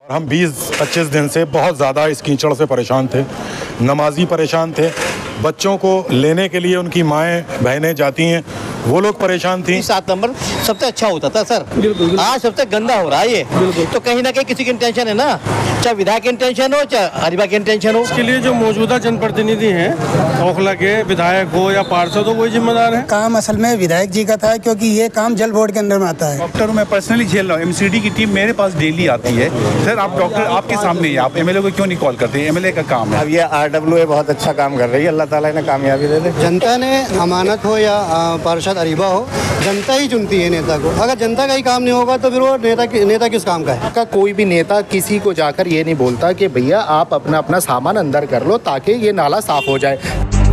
हम 20-25 दिन से बहुत ज़्यादा इस कीचड़ से परेशान थे। नमाजी परेशान थे, बच्चों को लेने के लिए उनकी माएँ बहनें जाती हैं, वो लोग परेशान थी। 7 नंबर सबसे अच्छा होता था सर, बिल्कुल। आज सबसे गंदा हो रहा है ये, बिल्कुल। तो कहीं ना कहीं किसी की इंटेंशन है ना, चाहे विधायक की इंटेंशन हो चाहे हरिबा की इंटेंशन हो। इसके लिए जो मौजूदा जनप्रतिनिधि हैं, ओखला के विधायक हो या पार्षद हो, वही जिम्मेदार है। काम असल में विधायक जी का था, क्योंकि ये काम जल बोर्ड के अंदर में आता है। डॉक्टर मैं पर्सनली झेल रहा हूँ, एमसीडी की टीम मेरे पास डेली आती है। सर आप डॉक्टर आपके सामने ही, आप एमएलए को क्यों नहीं कॉल करते? एमएलए का काम है। अब ये आरडब्ल्यूए बहुत अच्छा काम कर रही है, अल्लाह ताला इन्हें कामयाबी दे दे। जनता ने अमानत हो या पार्षद अरीबा हो, जनता ही चुनती है नेता को। अगर जनता का ही काम नहीं होगा तो फिर वो नेता किस काम का है? कोई भी नेता किसी को जाकर ये नहीं बोलता कि भैया आप अपना सामान अंदर कर लो ताकि ये नाला साफ हो जाए।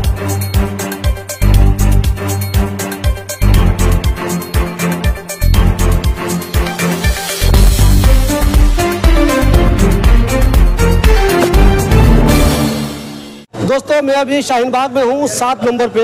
दोस्तों मैं अभी शाहीन बाग में हूँ 7 नंबर पे।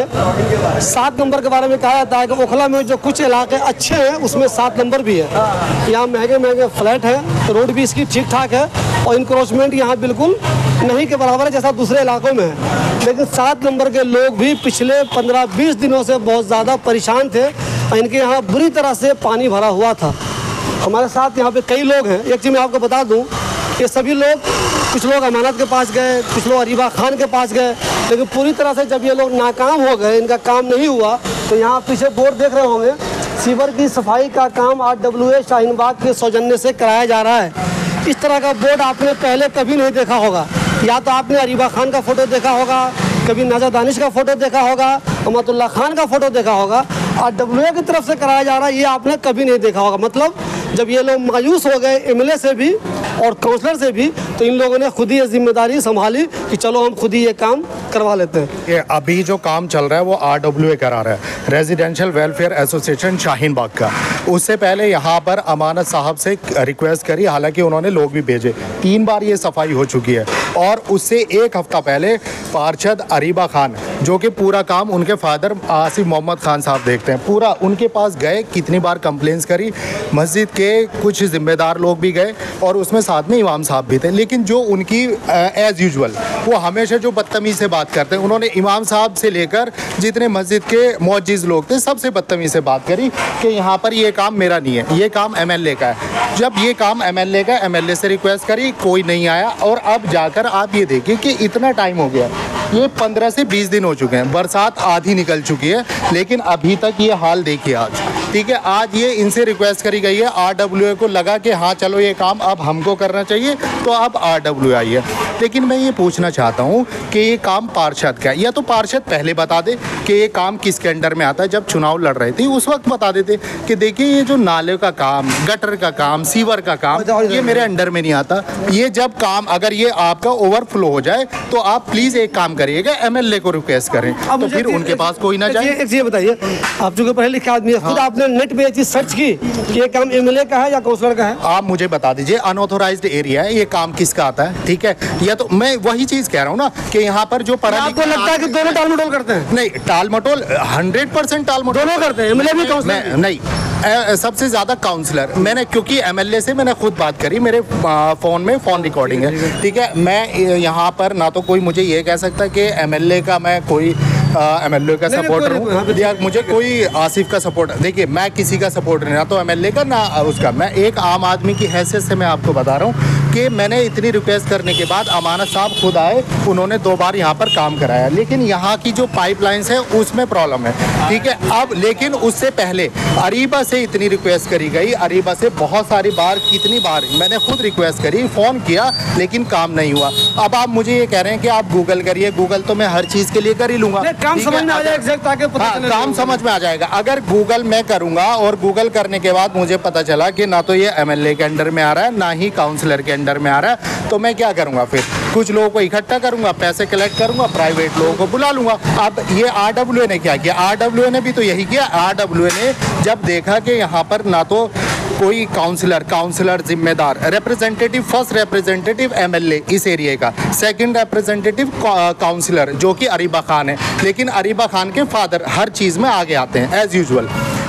7 नंबर के बारे में कहा जाता है कि ओखला में जो कुछ इलाके अच्छे हैं उसमें 7 नंबर भी है। यहाँ महंगे महंगे फ्लैट है, रोड भी इसकी ठीक ठाक है और इंक्रोचमेंट यहाँ बिल्कुल नहीं के बराबर है जैसा दूसरे इलाकों में है। लेकिन 7 नंबर के लोग भी पिछले 15-20 दिनों से बहुत ज़्यादा परेशान थे और इनके यहाँ बुरी तरह से पानी भरा हुआ था। हमारे साथ यहाँ पे कई लोग हैं। एक चीज़ मैं आपको बता दूँ, ये सभी लोग, कुछ लोग अमानत के पास गए, कुछ लोग अरीबा खान के पास गए, लेकिन पूरी तरह से जब ये लोग नाकाम हो गए, इनका काम नहीं हुआ, तो यहाँ पीछे बोर्ड देख रहे होंगे, सीवर की सफाई का काम आरडब्ल्यूए शाहीन बाग के सौजन्य से कराया जा रहा है। इस तरह का बोर्ड आपने पहले कभी नहीं देखा होगा। या तो आपने अरीबा खान का फ़ोटो देखा होगा, कभी नाजा दानिश का फ़ोटो देखा होगा, अमतुल्ला खान का फ़ोटो देखा होगा। आरडब्ल्यूए की तरफ से कराया जा रहा है, ये आपने कभी नहीं देखा होगा। मतलब जब ये लोग मायूस हो गए एमएलए से भी और काउंसलर से भी, तो इन लोगों ने खुद ही ये जिम्मेदारी संभाली कि चलो हम खुद ही ये काम करवा लेते हैं। ये अभी जो काम चल रहा है वो आरडब्ल्यूए करा रहा है, residential welfare association Shaheen Bagh का। उससे पहले यहाँ पर अमानत साहब से रिक्वेस्ट करी, हालांकि उन्होंने लोग भी भेजे। 3 बार ये सफाई हो चुकी है और उससे 1 हफ्ता पहले पार्षद अरीबा खान, जो कि पूरा काम उनके फादर आसिफ मोहम्मद खान साहब देखते हैं, पूरा उनके पास गए, कितनी बार कंप्लेंट्स करी। मस्जिद के कुछ जिम्मेदार लोग भी गए और उसमें साथ में इमाम साहब भी थे। लेकिन जो उनकी एज यूजुअल वो हमेशा जो बदतमीज़ से बात करते हैं, उन्होंने इमाम साहब से लेकर जितने मस्जिद के मौजूद लोग थे सबसे बदतमीज़ से बात करी कि यहाँ पर ये काम मेरा नहीं है, ये काम एमएलए का है। जब ये काम एमएलए का, एमएलए से रिक्वेस्ट करी, कोई नहीं आया। और अब जाकर आप ये देखिए कि इतना टाइम हो गया, ये 15 से 20 दिन हो चुके हैं, बरसात आधी निकल चुकी है, लेकिन अभी तक ये हाल देखिए आज। ठीक है, आज ये इनसे रिक्वेस्ट करी गई है, आरडब्ल्यूए को लगा कि हाँ चलो ये काम अब हमको करना चाहिए, तो अब आरडब्ल्यूए आई है। लेकिन मैं ये पूछना चाहता हूँ कि ये काम पार्षद का है, या तो पार्षद पहले बता दे कि ये काम किसके अंडर में आता है। जब चुनाव लड़ रहे थे उस वक्त बता देते कि देखिए ये जो नाले का काम, गटर का काम, सीवर का काम, ये मेरे अंडर में नहीं आता। ये जब काम अगर ये आपका ओवरफ्लो हो जाए तो आप प्लीज़ एक काम करिएगा, एमएलए को रिक्वेस्ट करें, तो फिर उनके पास कोई ना जाए। एक चीज़ बताइए, आप जो पढ़े लिखे आदमी है, खुद आपने नेट पे ये चीज़ सर्च की कि ये काम एमएलए का है या काउंसलर का है? आप मुझे बता दीजिए, अनऑथोराइज्ड एरिया है, ये काम किसका आता है? ठीक है, या तो मैं वही चीज़ कह रहा हूँ ना कि यहाँ पर जो पढ़ा आपको लगता है कि दोनों टाल मटोल करते हैं? नहीं, टाल मटोल 100% टाल मटोल दोनों करते हैं, एमएलए भी काउंसलर नहीं। सबसे ज़्यादा काउंसलर, मैंने क्योंकि एमएलए से मैंने खुद बात करी, मेरे फ़ोन में फ़ोन रिकॉर्डिंग है। ठीक है, मैं यहाँ पर ना तो कोई मुझे ये कह सकता कि एमएलए का मैं कोई एमएलए का सपोर्टर हूँ या मुझे कोई आसिफ का सपोर्ट। देखिए मैं किसी का सपोर्टर नहीं, ना तो एमएलए का ना उसका। मैं एक आम आदमी की हैसियत से मैं आपको बता रहा हूँ कि मैंने इतनी रिक्वेस्ट करने के बाद अमानत साहब खुद आए, उन्होंने 2 बार यहाँ पर काम कराया। लेकिन यहाँ की जो पाइपलाइंस है उसमें प्रॉब्लम है। ठीक है, अब लेकिन उससे पहले अरीबा से इतनी रिक्वेस्ट करी गई, अरीबा से बहुत सारी बार, कितनी बार मैंने खुद रिक्वेस्ट करी, फ़ोन किया, लेकिन काम नहीं हुआ। अब आप मुझे ये कह रहे हैं कि आप गूगल करिए, गूगल तो मैं हर चीज़ के लिए कर ही लूँगा, काम समझ में आ जाएगा, काम समझ में आ जाएगा। अगर गूगल मैं करूँगा और गूगल करने के बाद मुझे पता चला कि ना तो ये एमएलए के अंडर में आ रहा है, ना ही काउंसलर के अंडर में आ रहा है, तो मैं क्या करूँगा? फिर कुछ लोगों को इकट्ठा करूँगा, पैसे कलेक्ट करूँगा, प्राइवेट लोगों को बुला लूँगा। अब ये आरडब्ल्यूए ने क्या किया? आरडब्ल्यूए ने भी तो यही किया। आरडब्ल्यूए ने जब देखा कि यहाँ पर ना तो कोई काउंसलर जिम्मेदार, रिप्रेजेंटेटिव, फर्स्ट रिप्रेजेंटेटिव एमएलए इस एरिया का, सेकंड रिप्रेजेंटेटिव काउंसलर जो कि अरीबा खान है, लेकिन अरीबा खान के फादर हर चीज़ में आगे आते हैं एज यूजुअल।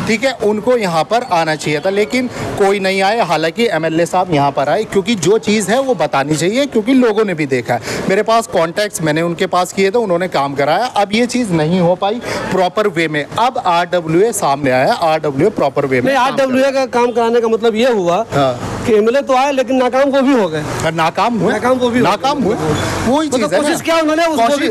ठीक है, उनको यहाँ पर आना चाहिए था, लेकिन कोई नहीं आए। हालांकि एमएलए साहब यहाँ पर आए क्योंकि जो चीज़ है वो बतानी चाहिए, क्योंकि लोगों ने भी देखा है। मेरे पास कॉन्टैक्ट्स मैंने उनके पास किए थे, उन्होंने काम कराया। अब ये चीज़ नहीं हो पाई प्रॉपर वे में, अब RWA सामने आया, RWA प्रॉपर वे में। RWA का काम कराने का मतलब ये हुआ कि एमएलए तो आए लेकिन नाकाम वो भी हो गए। नाकाम हुए, नाकाम हुए, वही चीज़ है। कोशिश किया उन्होंने,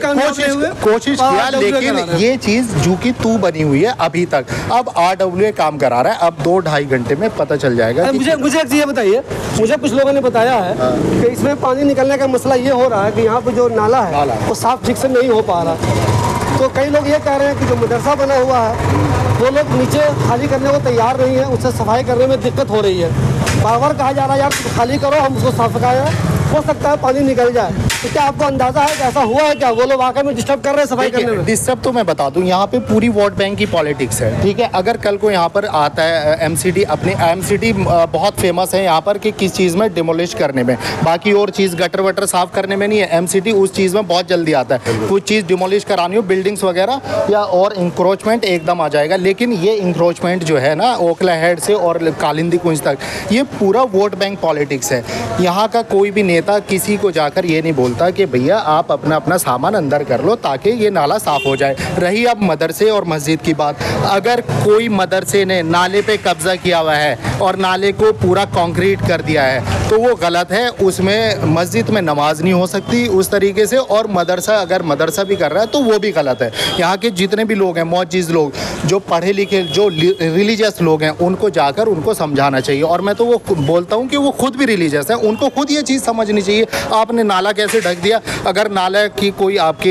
कोशिश किया, लेकिन ये चीज़ जो कि तू बनी हुई है अभी तक। अब RWA काम करा रहा है, अब 2-2.5 घंटे में पता चल जाएगा। मुझे एक चीज़ बताइए, मुझे कुछ लोगों ने बताया है कि इसमें पानी निकलने का मसला ये हो रहा है कि यहाँ पे जो नाला है वो साफ ठीक से नहीं हो पा रहा। तो कई लोग ये कह रहे हैं कि जो मदरसा बना हुआ है वो लोग नीचे खाली करने को तैयार नहीं है, उससे सफाई करने में दिक्कत हो रही है। बार बार कहा जा रहा है यार खाली करो, हम उसको साफ कराएं, हो सकता है पानी निकल जाए। तो क्या आपको अंदाजा है कि ऐसा हुआ है क्या? वो लोग वाकई में डिस्टर्ब कर रहे हैं सफाई करने में? डिस्टर्ब तो मैं बता दूं, यहाँ पे पूरी वोट बैंक की पॉलिटिक्स है, ठीक है। अगर कल को यहाँ पर आता है MCD, अपने MCD बहुत फेमस है यहाँ पर कि किस चीज़ में डिमोलिश करने में, बाकी और चीज़ गटर वटर साफ करने में नहीं है। MCD उस चीज़ में बहुत जल्दी आता है। कुछ चीज़ डिमोलिश करानी हो, बिल्डिंग्स वगैरह या और इंक्रोचमेंट एकदम आ जाएगा। लेकिन ये इंक्रोचमेंट जो है ना ओखला हेड से और कालिंदी कुंज तक, ये पूरा वोट बैंक पॉलिटिक्स है। यहाँ का कोई भी नेता किसी को जाकर ये नहीं बोलता कि भैया आप अपना अपना सामान अंदर कर लो ताकि ये नाला साफ हो जाए। रही अब मदरसे और मस्जिद की बात, अगर कोई मदरसे ने नाले पे कब्जा किया हुआ है और नाले को पूरा कंक्रीट कर दिया है तो वो गलत है। उसमें मस्जिद में नमाज नहीं हो सकती उस तरीके से, और मदरसा अगर मदरसा भी कर रहा है तो वो भी गलत है। यहाँ के जितने भी लोग हैं, मौजिज़ लोग, जो पढ़े लिखे, जो रिलीजियस लोग हैं, उनको जाकर उनको समझाना चाहिए। और मैं तो वो बोलता हूँ कि वो खुद भी रिलीजियस है, उनको खुद ये चीज़ समझनी चाहिए। आपने नाला कैसे ढक दिया? अगर नाला की कोई आपके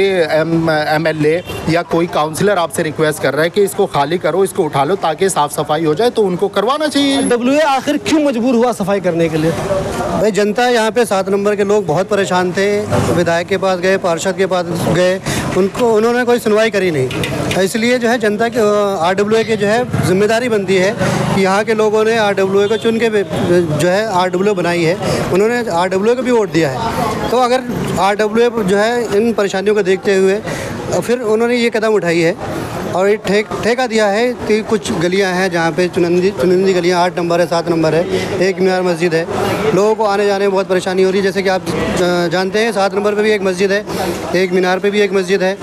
MLA या कोई काउंसलर आपसे रिक्वेस्ट कर रहा है कि इसको खाली करो, इसको उठा लो ताकि साफ़ सफाई हो जाए, तो उनको करवाना चाहिए। RWA आखिर क्यों मजबूर हुआ सफाई करने के लिए? भाई जनता यहाँ पे 7 नंबर के लोग बहुत परेशान थे। विधायक के पास गए, पार्षद के पास गए, उन्होंने कोई सुनवाई करी नहीं। इसलिए जो है जनता के RWA के जो है जिम्मेदारी बनती है कि यहाँ के लोगों ने RWA को चुन के जो है RWA बनाई है, उन्होंने RWA को भी वोट दिया है। तो अगर RWA जो है इन परेशानियों को देखते हुए फिर उन्होंने ये कदम उठाई है और ये ठेका दिया है कि कुछ गलियां हैं जहाँ पे चुनिंदी गलियां, 8 नंबर है, 7 नंबर है, एक मीनार मस्जिद है, लोगों को आने जाने में बहुत परेशानी हो रही है। जैसे कि आप जानते हैं 7 नंबर पे भी एक मस्जिद है, एक मीनार पे भी एक मस्जिद है,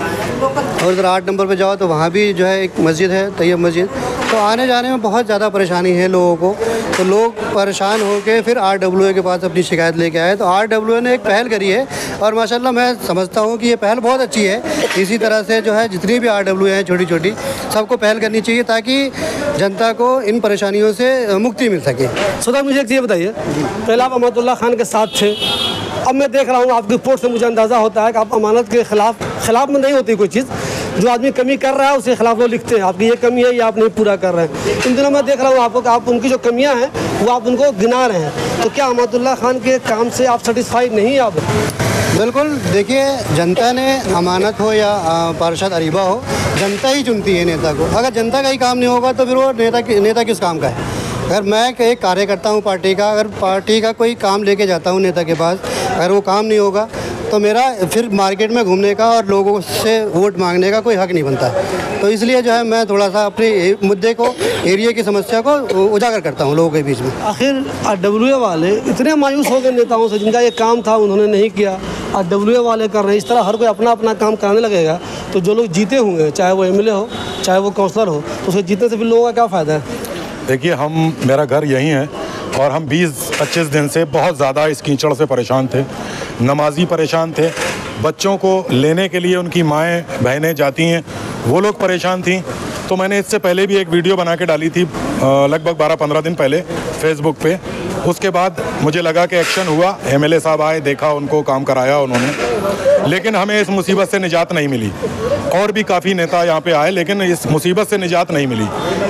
और इधर 8 नंबर पे जाओ तो वहाँ भी जो है एक मस्जिद है, तैयब मस्जिद। तो आने जाने में बहुत ज़्यादा परेशानी है लोगों को। तो लोग परेशान होकर फिर RWA के पास अपनी शिकायत लेके आए। तो RWA ने एक पहल करी है और माशाल्लाह मैं समझता हूँ कि ये पहल बहुत अच्छी है। इसी तरह से जो है जितनी भी RWA हैं छोटी छोटी, सबको पहल करनी चाहिए ताकि जनता को इन परेशानियों से मुक्ति मिल सके। सुधा, मुझे एक चीज़ बताइए, पहले आप अमानतुल्लाह खान के साथ थे, अब मैं देख रहा हूँ आपकी रिपोर्ट से मुझे अंदाज़ा होता है कि आप अमानत के खिलाफ में नहीं होती कोई चीज़। जो आदमी कमी कर रहा है उसके खिलाफ वो लिखते हैं आपकी ये कमी है, ये आप नहीं पूरा कर रहे हैं। इन दिनों मैं देख रहा हूँ आपको कि आप उनकी जो कमियाँ हैं वो आप उनको गिना रहे हैं। तो क्या अमानतुल्लाह खान के काम से आप सेटिस्फाइड नहीं हैं आप? बिल्कुल, देखिए जनता ने अमानत हो या पार्षद अरीबा हो, जनता ही चुनती है नेता को। अगर जनता का ही काम नहीं होगा तो फिर वो नेता किस काम का है? अगर मैं एक कार्यकर्ता हूँ पार्टी का, अगर पार्टी का कोई काम लेके जाता हूँ नेता के पास, अगर वो काम नहीं होगा तो मेरा फिर मार्केट में घूमने का और लोगों से वोट मांगने का कोई हक नहीं बनता। तो इसलिए जो है मैं थोड़ा सा अपने मुद्दे को, एरिया की समस्या को उजागर करता हूँ लोगों के बीच में। आखिर RWA वाले इतने मायूस हो गए नेताओं से, जिनका ये काम था उन्होंने नहीं किया, RWA वाले कर रहे हैं। इस तरह हर कोई अपना अपना काम कराने लगेगा तो जो लोग जीते होंगे, चाहे वो MLA हो चाहे वो काउंसलर हो, तो उसके जीतने से फिर लोगों का क्या फ़ायदा है? देखिए, मेरा घर यहीं है और हम 20-25 दिन से बहुत ज़्यादा इस कीचड़ से परेशान थे। नमाजी परेशान थे, बच्चों को लेने के लिए उनकी माएँ बहनें जाती हैं, वो लोग परेशान थीं। तो मैंने इससे पहले भी एक वीडियो बना के डाली थी लगभग 12-15 दिन पहले फेसबुक पे। उसके बाद मुझे लगा कि एक्शन हुआ, MLA साहब आए, देखा, उनको काम कराया उन्होंने, लेकिन हमें इस मुसीबत से निजात नहीं मिली। और भी काफ़ी नेता यहाँ पे आए लेकिन इस मुसीबत से निजात नहीं मिली।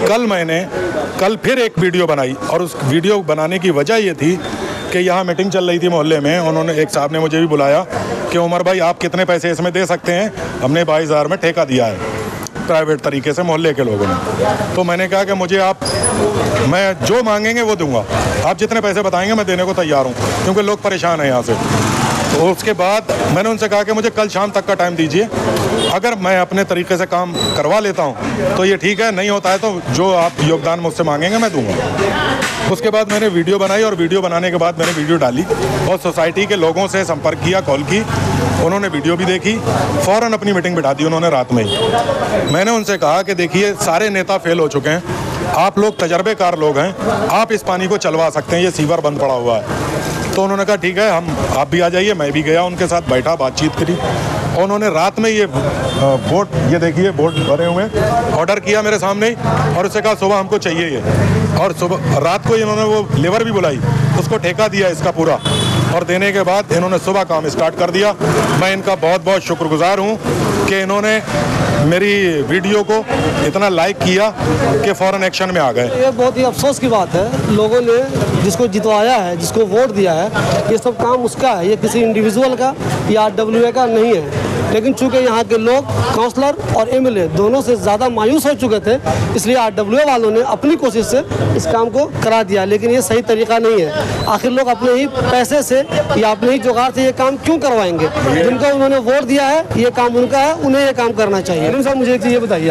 कल फिर एक वीडियो बनाई और उस वीडियो बनाने की वजह ये थी कि यहाँ मीटिंग चल रही थी मोहल्ले में। उन्होंने, एक साहब ने मुझे भी बुलाया कि उमर भाई आप कितने पैसे इसमें दे सकते हैं? हमने 22,000 में ठेका दिया है प्राइवेट तरीके से मोहल्ले के लोगों ने। तो मैंने कहा कि मैं जो मांगेंगे वो दूंगा, आप जितने पैसे बताएंगे मैं देने को तैयार हूँ, क्योंकि लोग परेशान हैं यहाँ से। तो उसके बाद मैंने उनसे कहा कि मुझे कल शाम तक का टाइम दीजिए, अगर मैं अपने तरीके से काम करवा लेता हूँ तो ये ठीक है, नहीं होता है तो जो आप योगदान मुझसे मांगेंगे मैं दूंगा। उसके बाद मैंने वीडियो बनाई और वीडियो बनाने के बाद मैंने वीडियो डाली और सोसाइटी के लोगों से संपर्क किया, कॉल की, उन्होंने वीडियो भी देखी, फ़ौरन अपनी मीटिंग बिठा दी उन्होंने रात में ही। मैंने उनसे कहा कि देखिए सारे नेता फेल हो चुके हैं, आप लोग तजर्बेकार लोग हैं, आप इस पानी को चलवा सकते हैं, ये सीवर बंद पड़ा हुआ है। तो उन्होंने कहा ठीक है, आप भी आ जाइए। मैं भी गया उनके साथ, बैठा, बातचीत करी और उन्होंने रात में ये बोट, ये देखिए बोट भरे हुए ऑर्डर किया मेरे सामने ही और उससे कहा सुबह हमको चाहिए ये, और सुबह रात को इन्होंने वो लेबर भी बुलाई, उसको ठेका दिया इसका पूरा, और देने के बाद इन्होंने सुबह काम स्टार्ट कर दिया। मैं इनका बहुत बहुत शुक्रगुजार हूँ कि इन्होंने मेरी वीडियो को इतना लाइक किया कि फ़ौरन एक्शन में आ गए। ये बहुत ही अफसोस की बात है, लोगों ने जिसको जितवाया है, जिसको वोट दिया है, ये सब काम उसका है, ये किसी इंडिविजुअल का या RWA का नहीं है। लेकिन चूंकि यहाँ के लोग, काउंसलर और MLA दोनों से ज़्यादा मायूस हो चुके थे, इसलिए RWA वालों ने अपनी कोशिश से इस काम को करा दिया। लेकिन ये सही तरीका नहीं है। आखिर लोग अपने ही पैसे से या अपने ही जुगाड़ से ये काम क्यों करवाएंगे? जिनको उन्होंने वोट दिया है, ये काम उनका है, उन्हें ये काम करना चाहिए। साहब मुझे एक चीज़ ये बताइए,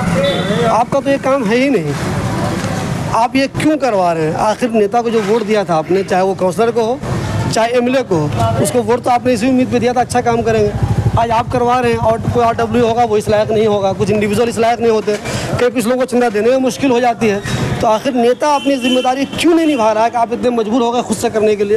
आपका तो ये काम है ही नहीं, आप ये क्यों करवा रहे हैं? आखिर नेता को जो वोट दिया था आपने, चाहे वो काउंसलर को हो चाहे MLA को हो, उसको वोट तो आपने इसी उम्मीद पे दिया था अच्छा काम करेंगे। आज आप करवा रहे हैं और कोई RWA होगा वो इस लायक नहीं होगा, कुछ इंडिविजुअल इस लायक नहीं होते, कई कुछ लोगों को चंदा देने में मुश्किल हो जाती है। तो आखिर नेता अपनी जिम्मेदारी क्यों नहीं निभा रहा है कि आप इतने मजबूर हो गए खुद से करने के लिए?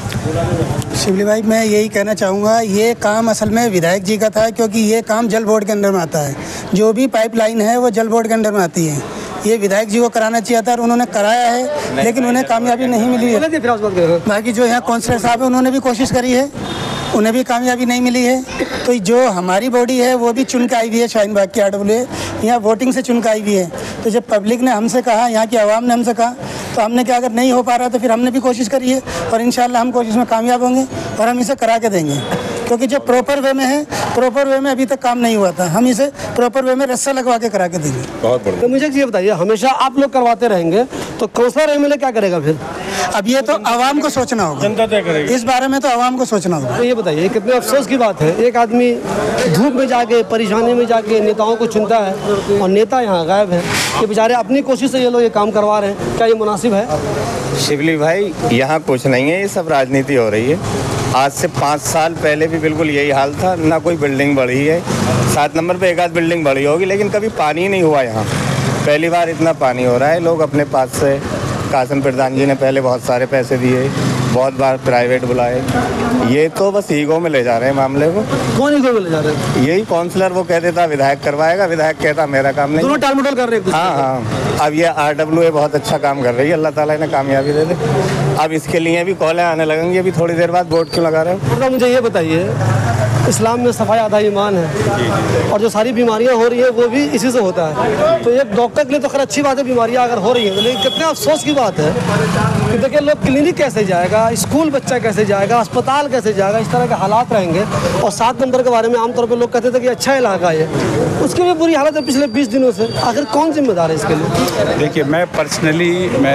शिवली भाई, मैं यही कहना चाहूँगा, ये काम असल में विधायक जी का था, क्योंकि ये काम जल बोर्ड के अंदर में आता है। जो भी पाइपलाइन है वो जल बोर्ड के अंदर में आती है। ये विधायक जी को कराना चाहिए था और उन्होंने कराया है, लेकिन उन्हें कामयाबी नहीं मिली है। बाकी जो यहाँ काउंसलर साहब है उन्होंने भी कोशिश करी है, उन्हें भी कामयाबी नहीं मिली है। तो जो हमारी बॉडी है वो भी चुन के आई हुई है, शाहीन बाग की RWA यहाँ वोटिंग से चुन के आई हुई है। तो जब पब्लिक ने हमसे कहा, यहाँ की आवाम ने हमसे कहा, तो हमने क्या, अगर नहीं हो पा रहा तो फिर हमने भी कोशिश करी है और इंशाल्लाह हम कोशिश में कामयाब होंगे और हम इसे करा के देंगे। क्योंकि जो प्रॉपर वे में है, प्रॉपर वे में अभी तक काम नहीं हुआ था, हम इसे प्रॉपर वे में रस्सा लगवा के करा के देंगे। बहुत बढ़िया। तो मुझे ये बताइए, हमेशा आप लोग करवाते रहेंगे तो काउंसलर MLA क्या करेगा फिर? अब ये तो आवाम को सोचना होगा, जनता तय करेगी इस बारे में, तो आवाम को सोचना होगा। तो ये बताइए, कितने अफसोस की बात है, एक आदमी धूप में जाके, परेशानी में जाके नेताओं को चुनता है और नेता यहाँ गायब है। ये बेचारे अपनी कोशिश से ये लोग ये काम करवा रहे हैं, क्या ये मुनासिब है? शिवली भाई, यहाँ कुछ नहीं है, ये सब राजनीति हो रही है। आज से 5 साल पहले भी बिल्कुल यही हाल था, ना कोई बिल्डिंग बढ़ी है। 7 नंबर पे एक आध बिल्डिंग बढ़ी होगी, लेकिन कभी पानी नहीं हुआ यहाँ। पहली बार इतना पानी हो रहा है। लोग अपने पास से, कासिम प्रधान जी ने पहले बहुत सारे पैसे दिए, बहुत बार प्राइवेट बुलाए, ये तो बस ईगो में ले जा रहे हैं मामले को। कौन ईगो में ले जा रहे हैं? यही काउंसलर वो कहते था विधायक करवाएगा, विधायक कहता मेरा काम नहीं। दोनों टालमटोल कर रहे हैं। हाँ, अब ये RWA बहुत अच्छा काम कर रही है, अल्लाह ताला इन्हें कामयाबी दे दे। अब इसके लिए भी कॉलें आने लगेंगी, अभी थोड़ी देर बाद वोट क्यों लगा रहे हो? तो मुझे ये बताइए, इस्लाम में सफाई आधा ईमान है और जो सारी बीमारियां हो रही है वो भी इसी से होता है। तो एक डॉक्टर के लिए तो खैर अच्छी बात है बीमारियां अगर हो रही हैं, लेकिन कितने अफसोस की बात है कि देखिए लोग क्लिनिक कैसे जाएगा, स्कूल बच्चा कैसे जाएगा, अस्पताल कैसे जाएगा, इस तरह के हालात रहेंगे। और 7 नंबर के बारे में आमतौर पर लोग कहते थे कि अच्छा इलाका है, उसकी भी बुरी हालत है पिछले 20 दिनों से। आखिर कौन जिम्मेदार है इसके लिए? देखिए, मैं पर्सनली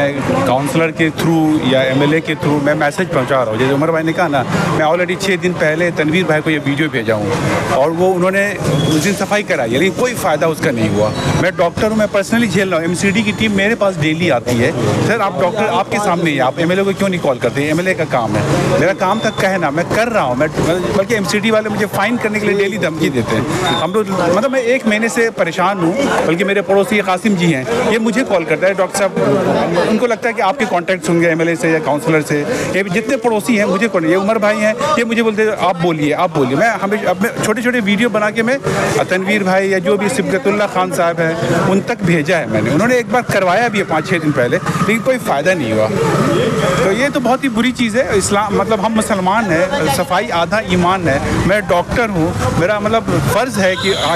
काउंसलर के थ्रू या MLA के थ्रू मैं मैसेज पहुंचा रहा हूँ। जैसे उमर भाई ने कहा ना, मैं ऑलरेडी 6 दिन पहले तनवीर भाई को ये वीडियो भेजा हूँ और वो उन्होंने उस दिन सफाई कराई, लेकिन कोई फ़ायदा उसका नहीं हुआ। मैं डॉक्टर हूँ, मैं पर्सनली झेल रहा हूँ। MCD की टीम मेरे पास डेली आती है, सर आप डॉक्टर आपके सामने ही, आप MLA को क्यों नहीं कॉल करते? MLA का काम है, मेरा काम तक कहना, मैं कर रहा हूँ। मैं बल्कि MCD वाले मुझे फाइन करने के लिए डेली धमकी देते हैं। हम लोग मतलब मैं 1 महीने से परेशान हूँ। बल्कि मेरे पड़ोसी कासिम जी हैं, ये मुझे कॉल करता है, डॉक्टर साहब, उनको लगता है कि आपके कॉन्टैक्ट होंगे MLA से या काउंसलर से, ये जितने पड़ोसी हैं मुझे कॉल, ये उमर भाई हैं, ये मुझे बोलते हैं आप बोलिए आप बोलिए। मैं हमेशा अब छोटे छोटे वीडियो बना के मैं तनवीर भाई या जो भी सिबगतुल्लाह खान साहब हैं उन तक भेजा है मैंने। उन्होंने एक बार करवाया भी है 5-6 दिन पहले, लेकिन कोई फ़ायदा नहीं हुआ। तो ये तो बहुत ही बुरी चीज़ है। इस्लाम मतलब हम मुसलमान हैं, सफाई आधा ईमान है। मैं डॉक्टर हूँ, मेरा मतलब फ़र्ज़ है कि आगे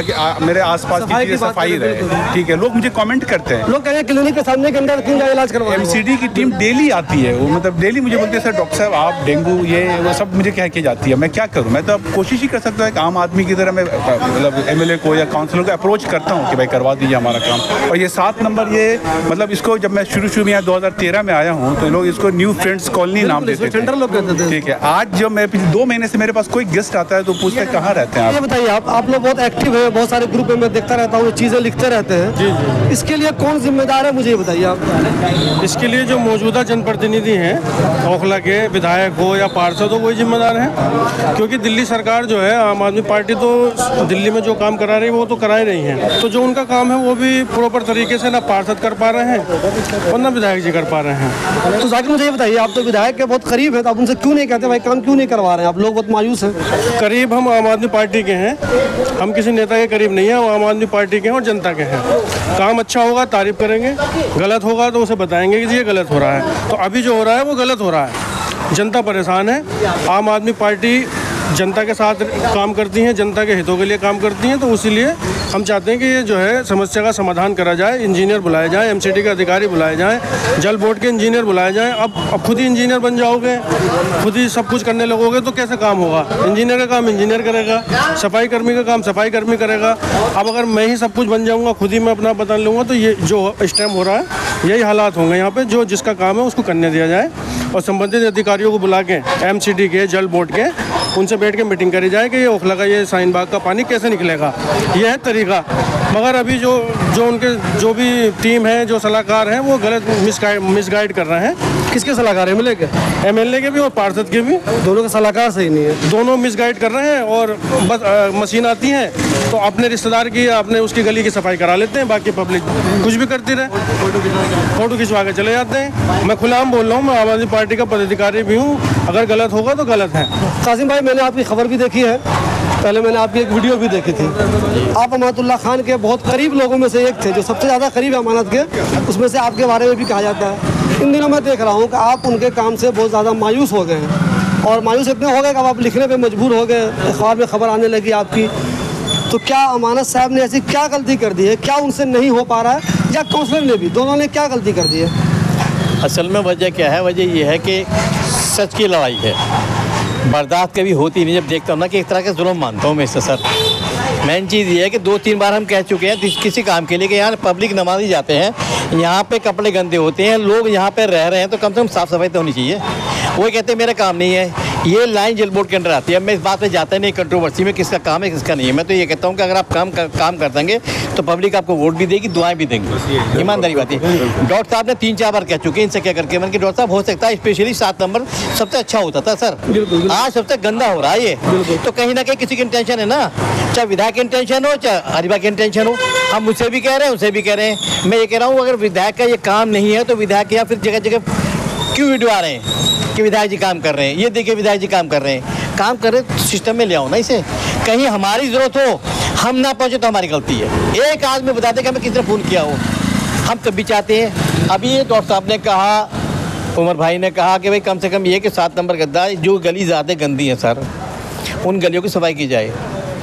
मेरे आसपास की चीज़ें सफाई रहे। ठीक है, लोग मुझे कमेंट करते हैं, लोग कह रहे हैं क्लिनिक के सामने के अंदर क्यों इलाज करवाएं। MCD की टीम डेली आती है, वो मतलब डेली मुझे बोलते हैं सर डॉक्टर साहब आप डेंगू ये वो सब मुझे कह के जाती है। मैं क्या करूँ, मैं तो अब कोशिश ही कर सकता हूँ एक आम आदमी की तरह मैं मतलब MLA को या काउंसलर को अप्रोच करता हूँ कि भाई करवा दीजिए हमारा काम। और ये 7 नंबर ये मतलब इसको जब मैं शुरू में यहाँ 2013 में आया हूँ तो लोग इसको न्यू फ्रेंड्स कॉलोनी नाम देते थे। लोग कहते थे। ठीक है, आज जब मैं पिछले 2 महीने से मेरे पास कोई गेस्ट आता है तो पूछते हैं कहाँ रहते हैं ये आप। बताइए आप लोग बहुत एक्टिव है, बहुत सारे ग्रुप में मैं देखता रहता हूँ, चीज़ें लिखते रहते हैं। जी। इसके लिए कौन जिम्मेदार है मुझे ये बताइए आप। इसके लिए जो मौजूदा जनप्रतिनिधि हैं ओखला के विधायक हो या पार्षद हो वही जिम्मेदार हैं, क्योंकि दिल्ली सरकार जो है आम आदमी पार्टी तो दिल्ली में जो काम करा रही है वो तो करा ही रही है। तो जो उनका काम है वो भी प्रॉपर तरीके से ना पार्षद कर पा रहे हैं और ना विधायक जी कर पा रहे हैं। तो जाकिर मुझे ये बताइए, आप तो विधायक के बहुत करीब है, तो आप उनसे क्यों नहीं कहते भाई काम क्यों नहीं करवा रहे हैं? आप लोग बहुत मायूस हैं। करीब हम आम आदमी पार्टी के हैं, हम किसी नेता के करीब नहीं हैं, हम आम आदमी पार्टी के हैं और जनता के हैं। काम अच्छा होगा तारीफ करेंगे, गलत होगा तो उसे बताएंगे कि ये गलत हो रहा है। तो अभी जो हो रहा है वो गलत हो रहा है, जनता परेशान है। आम आदमी पार्टी जनता के साथ काम करती हैं, जनता के हितों के लिए काम करती हैं, तो इसीलिए हम चाहते हैं कि ये जो है समस्या का समाधान करा जाए। इंजीनियर बुलाए जाएं, MCD के अधिकारी बुलाए जाएं, जल बोर्ड के इंजीनियर बुलाए जाएं। अब खुद ही इंजीनियर बन जाओगे, खुद ही सब कुछ करने लगोगे तो कैसे काम होगा? इंजीनियर का काम इंजीनियर करेगा, सफाई कर्मी का काम सफाई कर्मी करेगा। अब अगर मैं ही सब कुछ बन जाऊँगा, खुद ही मैं अपना बता लूँगा, तो ये जो इस टाइम हो रहा है यही हालात होंगे यहाँ पर। जो जिसका काम है उसको करने दिया जाए और संबंधित अधिकारियों को बुला के MCD के जल बोर्ड के उनसे बैठ के मीटिंग करी जाए कि ये ओखला का ये शाहीन बाग का पानी कैसे निकलेगा, यह है तरीका। मगर अभी जो उनके जो भी टीम है, जो सलाहकार हैं, वो गलत मिसगाइड कर रहे हैं। किसके सलाहकार है? MLA के भी और पार्षद के भी, दोनों के सलाहकार सही नहीं है, दोनों मिसगाइड कर रहे हैं। और बस मशीन आती है तो अपने रिश्तेदार की अपने उसकी गली की सफाई करा लेते हैं, बाकी पब्लिक कुछ भी करती रहे, फोटो खिंचवा के चले जाते हैं। मैं खुलेआम बोल रहा हूँ, मैं आम आदमी पार्टी का पदाधिकारी भी हूँ, अगर गलत होगा तो गलत है। कासिम भाई, मैंने आपकी खबर भी देखी है, पहले मैंने आपकी एक वीडियो भी देखी थी। आप अमानतुल्लाह खान के बहुत करीब लोगों में से एक थे, जो सबसे ज़्यादा करीब है अमानत के, उसमें से आपके बारे में भी कहा जाता है। इन दिनों मैं देख रहा हूँ कि आप उनके काम से बहुत ज़्यादा मायूस हो गए हैं, और मायूस इतने हो गए कि अब आप लिखने पे मजबूर हो गए, अखबार में खबर आने लगी आपकी। तो क्या अमानत साहब ने ऐसी क्या गलती कर दी है? क्या उनसे नहीं हो पा रहा है, या काउंसलर ने भी, दोनों ने क्या गलती कर दी है? असल में वजह क्या है? वजह यह है कि सच की लड़ाई है, बर्दाश्त कभी होती नहीं। जब देखता हूँ ना कि एक तरह का जुल्म मानता हूँ मैं इससे। सर मेन चीज़ ये है कि 2-3 बार हम कह चुके हैं किसी काम के लिए कि यार पब्लिक नमाज़ी जाते हैं, यहाँ पे कपड़े गंदे होते हैं, लोग यहाँ पे रह रहे हैं, तो कम से कम साफ़ सफाई तो होनी चाहिए। वो कहते हैं मेरा काम नहीं है, ये लाइन जल बोर्ड के अंडर आती है। मैं इस बात पे जाता नहीं कंट्रोवर्सी में किसका काम है किसका नहीं है। मैं तो ये कहता हूँ कि अगर आप काम कर देंगे तो पब्लिक आपको वोट भी देगी, दुआएं भी देंगे, ईमानदारी बात है। डॉक्टर साहब ने 3-4 बार कह चुके हैं इनसे क्या करके, मैंने कि डॉक्टर साहब हो सकता है स्पेशली 7 नंबर सबसे अच्छा होता था सर, आज सबसे गंदा हो रहा है ये। तो कहीं ना कहीं किसी की इंटेंशन है ना, चाहे विधायक की इंटेंशन हो चाहे हरिबा की इंटेंशन हो। हम मुझसे भी कह रहे हैं, उनसे भी कह रहे हैं। मैं ये कह रहा हूँ अगर विधायक का ये काम नहीं है तो विधायक या फिर जगह जगह क्यों वीडियो आ रहे हैं कि विधायक जी काम कर रहे हैं, ये देखिए विधायक जी काम कर रहे हैं। काम कर रहे तो सिस्टम में ले आओ ना इसे। कहीं हमारी ज़रूरत हो, हम ना पहुँचे तो हमारी गलती है। एक आदमी बताते कि हमें किसने फ़ोन किया हो, हम तब भी चाहते हैं। अभी ये डॉक्टर साहब ने कहा, उमर भाई ने कहा कि भाई कम से कम ये कि 7 नंबर गद्दा जो गली ज़्यादा गंदी है सर, उन गलियों की सफाई की जाए।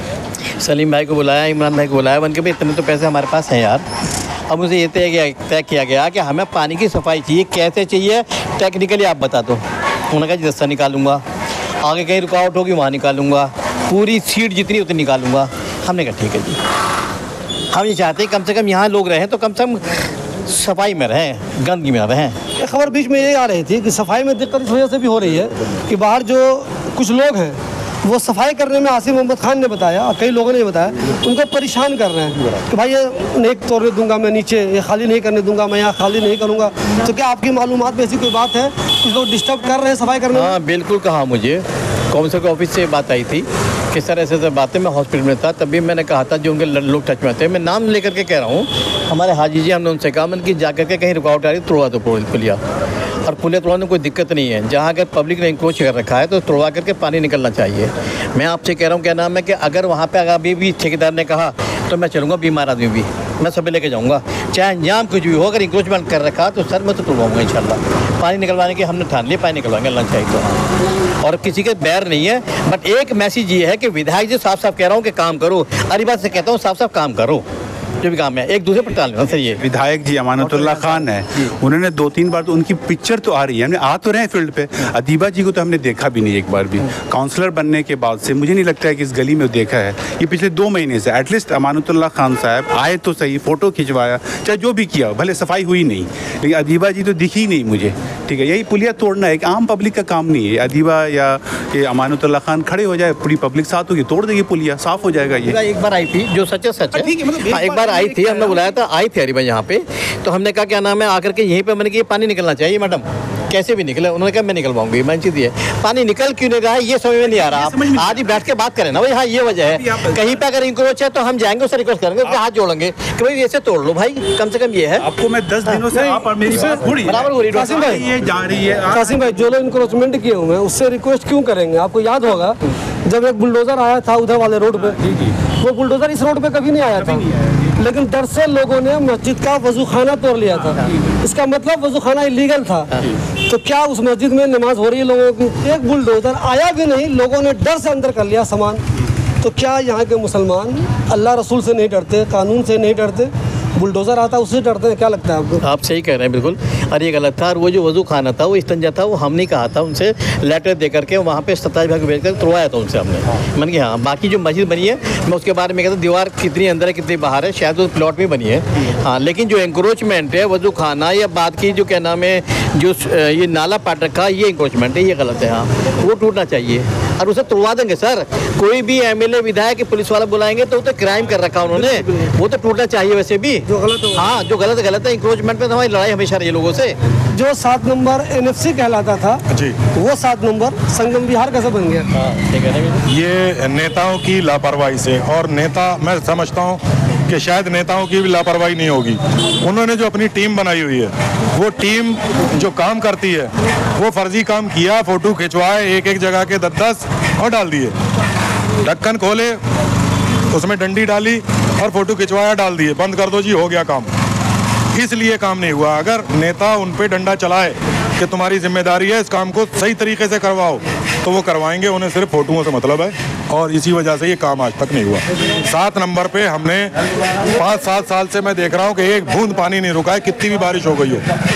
सलीम भाई को बुलाया, इमरान भाई को बुलाया, बन के भाई इतने तो पैसे हमारे पास हैं यार। अब मुझे ये तय किया गया कि हमें पानी की सफाई चाहिए। कैसे चाहिए टेक्निकली आप बता दो। उन्होंने कहा जी रास्ता निकालूंगा, आगे कहीं रुकावट होगी वहाँ निकालूंगा, पूरी सीट जितनी उतनी निकालूंगा। हमने कहा ठीक है जी, हम ये चाहते हैं कम से कम यहाँ लोग रहें तो कम से कम सफाई में रहें, गंदगी में रहें। खबर बीच में ये आ रही थी कि सफाई में दिक्कत इस वजह से भी हो रही है कि बाहर जो कुछ लोग हैं वो सफाई करने में, आसिफ मोहम्मद खान ने बताया और कई लोगों ने बताया, उनको परेशान कर रहे हैं कि भाई ये नहीं तोड़ने दूंगा मैं, नीचे ये खाली नहीं करने दूंगा मैं, यहाँ खाली नहीं करूँगा। तो क्या आपकी मालूमात में ऐसी कोई बात है, कुछ लोग डिस्टर्ब कर रहे हैं सफाई करने में? हाँ बिल्कुल, कहा मुझे काउंसिल के ऑफिस से बात आई थी कि सर ऐसे बातें। मैं हॉस्पिटल में था तभी मैंने कहा था जो उनके लोग टच में थे, मैं नाम लेकर के कह रहा हूँ, हमारे हाजी जी, हमने उनसे कहा मैंने कि जा करके कहीं रुकावट आ रही तोड़वा दो पुलिया, और पुलिया तोड़वाने में कोई दिक्कत नहीं है। जहाँ अगर पब्लिक ने इंक्रोच कर रखा है तो तोड़वा करके पानी निकलना चाहिए। मैं आपसे कह रहा हूँ क्या नाम है कि अगर वहाँ पे अगर अभी भी ठेकेदार ने कहा तो मैं चलूँगा, बीमार आदमी भी मैं सभी लेके जाऊँगा, चाहे अंजाम कुछ भी हो। अगर इंक्रोचमेंट कर रखा तो सर मैं तो तोड़वाऊँगा इंशाल्लाह। पानी निकलवाने के हमने ठान लिया, पानी निकलवाएंगे अल्लाह चाहिए तो। और किसी के बैर नहीं है, बट एक मैसेज ये है कि विधायक जी साफ साफ कह रहा हूँ कि काम करो, अरे बात से कहता हूँ साफ साफ काम करो, जो भी काम है एक दूसरे पर टालना सर। ये विधायक जी अमानतुल्लाह खान है, उन्होंने 2-3 बार तो उनकी पिक्चर तो आ रही है, हमने आ तो रहे हैं फील्ड पे। अदीबा जी को तो हमने देखा भी नहीं एक बार भी। काउंसलर बनने के बाद से मुझे नहीं लगता है कि इस गली में देखा है। ये पिछले 2 महीने से एटलीस्ट अमानतुल्लाह खान साहब आए तो सही, फ़ोटो खिंचवाया, चाहे जो भी किया, भले सफाई हुई नहीं, लेकिन अदीबा जी तो दिखी नहीं मुझे। ठीक है, यही पुलिया तोड़ना है, एक आम पब्लिक का काम नहीं है। अदीबा या ये अमानतुल्लाह खान खड़े हो जाए, पूरी पब्लिक साथ होगी, तोड़ देगी पुलिया, साफ़ हो जाएगा। ये एक बार आई थी, जो सच है सच है, एक बार आई थी, हमने बुलाया था, आई थी अरीबा यहाँ पे, तो हमने कहा क्या नाम है, आकर के यहीं पे मैंने कि ये पानी निकलना चाहिए मैडम, कैसे भी निकले। उन्होंने कहा मैं निकलवाऊंगी, मैंने चीज़ है पानी निकल क्यों नहीं रहा है ये समझ में नहीं आ रहा। आप आज ही बैठ के बात करें ना भाई, हाँ ये वजह है, कहीं पे अगर इंक्रोच है तो हम जाएंगे, उससे रिक्वेस्ट करेंगे, उसके हाथ जोड़ेंगे कि भाई ऐसे तोड़ लो भाई, कम से कम ये है। आपको मैं 10 दिनों से आप और मेरी बात हो रही है, बराबर हो रही है, कासिम भाई ये जा रही है। कासिम भाई, जो लोग इंक्रोचमेंट किए हुए हैं उससे रिक्वेस्ट क्यों करेंगे? आपको याद होगा जब एक बुलडोजर आया था उधर वाले रोड पे, वो बुलडोजर इस रोड पे कभी नहीं आया था, लेकिन डर से लोगों ने मस्जिद का वजूखाना तोड़ लिया था। इसका मतलब वजूखाना इलीगल था। तो क्या उस मस्जिद में नमाज हो रही है लोगों की? एक बुलडोजर आया भी नहीं, लोगों ने डर से अंदर कर लिया सामान। तो क्या यहाँ के मुसलमान अल्लाह रसूल से नहीं डरते, कानून से नहीं डरते? बुलडोजर आता है उससे डरते हैं? क्या लगता है आपको? आप सही कह रहे हैं बिल्कुल। और ये गलत था। और वो जो वजू खाना था, वो इस्तंजा था, वो हमने कहा था उनसे, लेटर दे करके वहाँ पे 27 भाग भेज कर तुड़वाया था उनसे हमने। मैंने कहा हाँ, बाकी जो मस्जिद बनी है मैं उसके बारे में कहता हूँ, दीवार कितनी अंदर है कितनी बाहर है, शायद उस प्लॉट में बनी है हाँ, लेकिन जो इंक्रोचमेंट है, वजू खाना या बात की जो क्या नाम है, जो ये नाला पाट रखा, ये इंक्रोचमेंट है, ये गलत है हाँ, वो टूटना चाहिए और उसे तोड़वा देंगे सर। कोई भी एमएलए विधायक पुलिस वाला बुलाएंगे तो क्राइम कर रखा उन्होंने, वो तो टूटना चाहिए वैसे भी। जो गलत हो, हाँ जो गलत गलत है। इंक्रोचमेंट पे तो हमारी लड़ाई हमेशा रही है लोगों से। जो 7 नंबर एनएफसी कहलाता था जी, वो 7 नंबर संगम विहार कैसे बन गया? ठीक है, ये नेताओं की लापरवाही से। और नेता, मैं समझता हूँ कि शायद नेताओं की भी लापरवाही नहीं होगी। उन्होंने जो अपनी टीम बनाई हुई है, वो टीम जो काम करती है, वो फर्जी काम किया, फोटो खिंचवाए एक एक जगह के 10-10 और डाल दिए, ढक्कन खोले, उसमें डंडी डाली और फोटो खिंचवाया, डाल दिए, बंद कर दो जी, हो गया काम। इसलिए काम नहीं हुआ। अगर नेता उन पे डंडा चलाए कि तुम्हारी जिम्मेदारी है, इस काम को सही तरीके से करवाओ, तो वो करवाएंगे। उन्हें सिर्फ फोटोओं से मतलब है और इसी वजह से ये काम आज तक नहीं हुआ। 7 नंबर पे हमने 5-7 साल से मैं देख रहा हूँ कि एक बूंद पानी नहीं रुका है, कितनी भी बारिश हो गई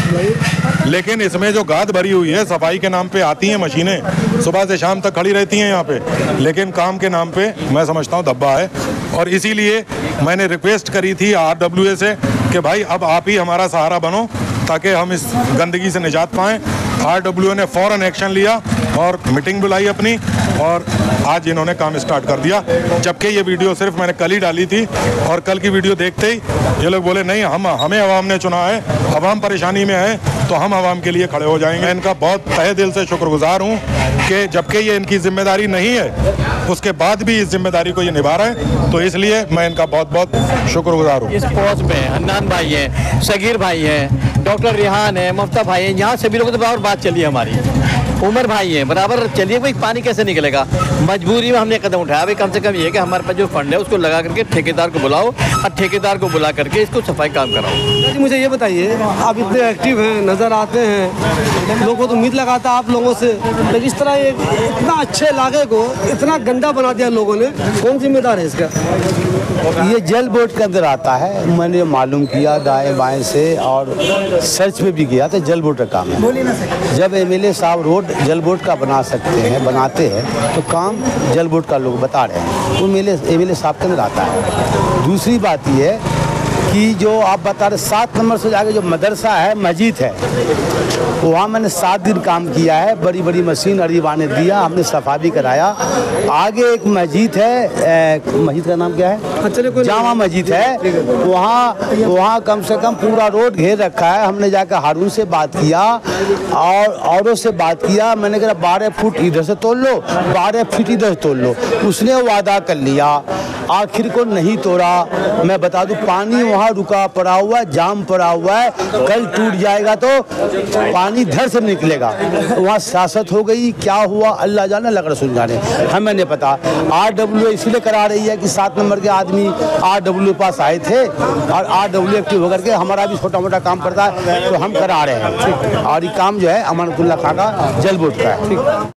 हो। लेकिन इसमें जो गाद भरी हुई है, सफाई के नाम पे आती हैं मशीनें, सुबह से शाम तक खड़ी रहती हैं यहाँ पे, लेकिन काम के नाम पे मैं समझता हूँ धब्बा है। और इसीलिए मैंने रिक्वेस्ट करी थी RWA से कि भाई अब आप ही हमारा सहारा बनो ताकि हम इस गंदगी से निजात पाएँ। RWA ने फ़ौरन एक्शन लिया और मीटिंग बुलाई अपनी, और आज इन्होंने काम स्टार्ट कर दिया। जबकि ये वीडियो सिर्फ मैंने कल ही डाली थी और कल की वीडियो देखते ही ये लोग बोले नहीं, हमें अवाम ने चुना है, अवाम परेशानी में है तो हम अवाम के लिए खड़े हो जाएंगे। मैं इनका बहुत तहे दिल से शुक्रगुजार हूँ कि जबकि ये इनकी जिम्मेदारी नहीं है, उसके बाद भी इस जिम्मेदारी को ये निभा रहे हैं, तो इसलिए मैं इनका बहुत बहुत शुक्रगुजार हूँ। इस पोस्ट में हन्नान भाई हैं, सगीर भाई हैं, डॉक्टर रिहान है, मफ्ता भाई हैं, यहाँ सभी लोगों से बराबर बात चली है हमारी, उमर भाई हैं, बराबर चलिए। भाई पानी कैसे निकलेगा? मजबूरी में हमने कदम उठाया। भाई कम से कम ये कि हमारे पास जो फंड है उसको लगा करके ठेकेदार को बुलाओ और ठेकेदार को बुला करके इसको सफाई काम कराओ। जी मुझे ये बताइए, आप इतने एक्टिव हैं, नज़र आते हैं, लोगों को उम्मीद लगाता है आप लोगों से, लेकिन इस तरह ये इतना अच्छे इलाके को इतना गंदा बना दिया लोगों ने, कौन जिम्मेदार है इसका? ये जल बोर्ड के अंदर आता है। मैंने मालूम किया दाएं बाएं से और सर्च में भी किया तो जल बोर्ड का काम है। जब एमएलए साहब रोड जल बोर्ड का बनाते हैं तो काम जल बोर्ड का लोग बता रहे हैं, वो एमएलए साहब के अंदर आता है। दूसरी बात ये है कि जो आप बता रहे 7 नंबर से जाके जो मदरसा है, मस्जिद है, वहाँ मैंने 7 दिन काम किया है। बड़ी बड़ी मशीन अरीबा ने दिया, हमने सफाई भी कराया। आगे एक मस्जिद है, मस्जिद का नाम क्या है, जामा मस्जिद है, वहाँ कम से कम पूरा रोड घेर रखा है। हमने जाकर हारून से बात किया और औरों से बात किया। मैंने कहा 12 फुट इधर से तोड़ लो, 12 फीट इधर से तोड़ लो। उसने वादा कर लिया आखिर को नहीं तोड़ा। मैं बता दूं, पानी वहाँ रुका पड़ा हुआ है, जाम पड़ा हुआ है, कल टूट जाएगा तो पानी धर से निकलेगा। वहाँ सियासत हो गई, क्या हुआ अल्लाह जाने, लग रसूल जाने, हमें नहीं पता। RWA इसलिए करा रही है कि 7 नंबर के आदमी RWA पास आए थे और RWA एक्टिव होकर के हमारा भी छोटा मोटा काम पड़ता है तो हम करा रहे हैं। और ये काम जो है अमानतुल्लाह खां का जल बोर्ड का है।